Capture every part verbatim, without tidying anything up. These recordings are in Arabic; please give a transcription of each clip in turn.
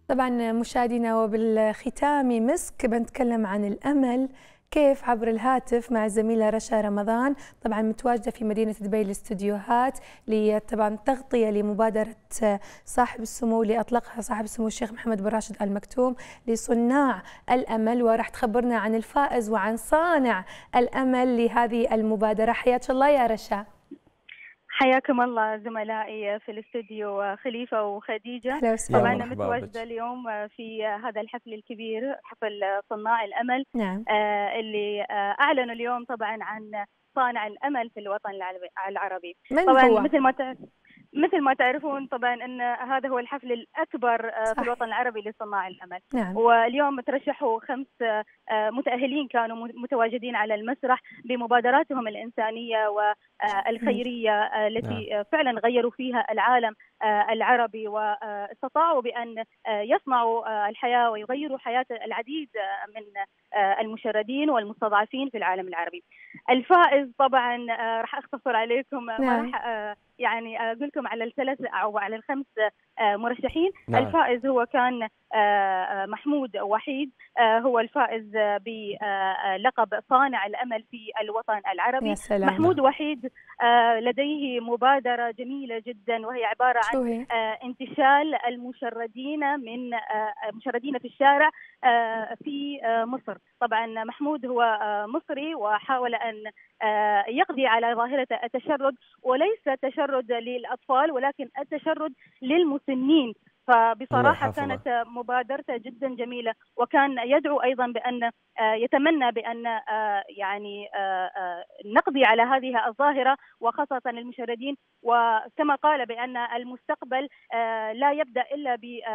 طبعا مشاهدينا، وبالختام مسك بنتكلم عن الأمل كيف عبر الهاتف مع الزميلة رشا رمضان، طبعا متواجدة في مدينة دبي الاستديوهات طبعا تغطية لمبادرة صاحب السمو اللي أطلقها صاحب السمو الشيخ محمد بن راشد آل مكتوم لصناع الأمل، وراح تخبرنا عن الفائز وعن صانع الأمل لهذه المبادرة. حياك الله يا رشا. حياكم الله زملائي في الاستوديو خليفة وخديجة. طبعا أنا متواجدة اليوم في هذا الحفل الكبير، حفل صناع الأمل. نعم. آه اللي آه أعلنوا اليوم طبعا عن صانع الأمل في الوطن العربي. من طبعا هو؟ مثل ما تعرف مثل ما تعرفون طبعا ان هذا هو الحفل الاكبر صح. في الوطن العربي لصناع الامل. نعم. واليوم ترشحوا خمس متاهلين كانوا متواجدين على المسرح بمبادراتهم الانسانيه والخيريه التي نعم. فعلا غيروا فيها العالم العربي، واستطاعوا بان يصنعوا الحياه ويغيروا حياه العديد من المشردين والمستضعفين في العالم العربي. الفائز طبعا راح اختصر عليكم، نعم. ما راح يعني اقول لكم على الثلاث او على الخمس مرشحين. نعم. الفائز هو كان محمود وحيد، هو الفائز بلقب صانع الامل في الوطن العربي. يا سلام. محمود وحيد لديه مبادره جميله جدا، وهي عباره عن انتشال المشردين من مشردين في الشارع في مصر. طبعا محمود هو مصري وحاول ان يقضي على ظاهره التشرد، وليس تشرد للاطفال ولكن التشرد للمسنين. فبصراحة كانت مبادرته جدا جميلة، وكان يدعو أيضا بأن يتمنى بأن يعني نقضي على هذه الظاهرة وخاصة المشردين. وكما قال بأن المستقبل لا يبدأ إلا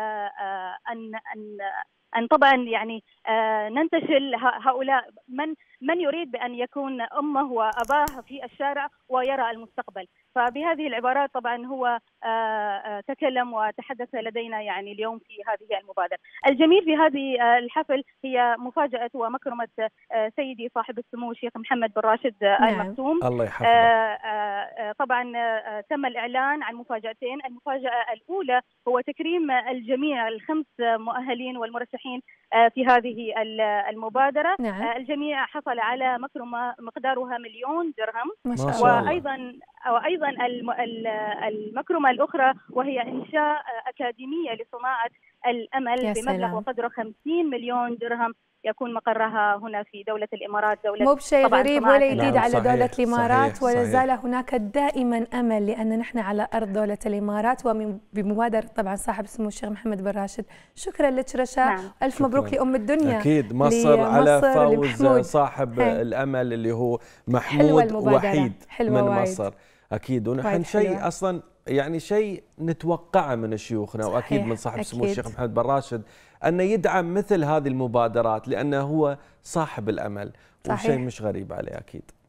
بأن أن أن طبعا يعني ننتشل هؤلاء من من يريد بأن يكون أمه وأباه في الشارع ويرى المستقبل. فبهذه العبارات طبعا هو تكلم وتحدث لدينا يعني اليوم في هذه المبادرة. الجميل في هذه الحفل هي مفاجأة ومكرمة سيدي صاحب السمو الشيخ محمد بن راشد آل مكتوم. الله يحفظه. طبعا تم الإعلان عن مفاجأتين. المفاجأة الأولى هو تكريم الجميع الخمس مؤهلين والمرشحين في هذه المبادرة. نعم. الجميع حصل على مكرمة مقدارها مليون درهم. ما شاء الله. وأيضا وأيضا المكرمة الأخرى وهي إنشاء أكاديمية لصناعة الأمل بمبلغ وقدره خمسين مليون درهم، يكون مقرها هنا في دولة الإمارات. دولة مو بشيء غريب ولا جديد على صحيح دولة الإمارات، ولا زال صحيح. هناك دائما أمل، لأن نحن على أرض دولة الإمارات وبمبادرة طبعا صاحب السمو الشيخ محمد بن راشد. شكرا لك رشا. نعم. ألف شكراً. مبروك لأم الدنيا. أكيد مصر على فوز لمحمود. صاحب هي. الأمل اللي هو محمود وحيد من وايد. مصر. أكيد. ونحن شيء أصلا يعني شيء نتوقعه من شيوخنا، وأكيد من صاحب السمو الشيخ محمد بن راشد أنه يدعم مثل هذه المبادرات، لأنه هو صاحب الأمل. وشيء مش غريب عليه أكيد.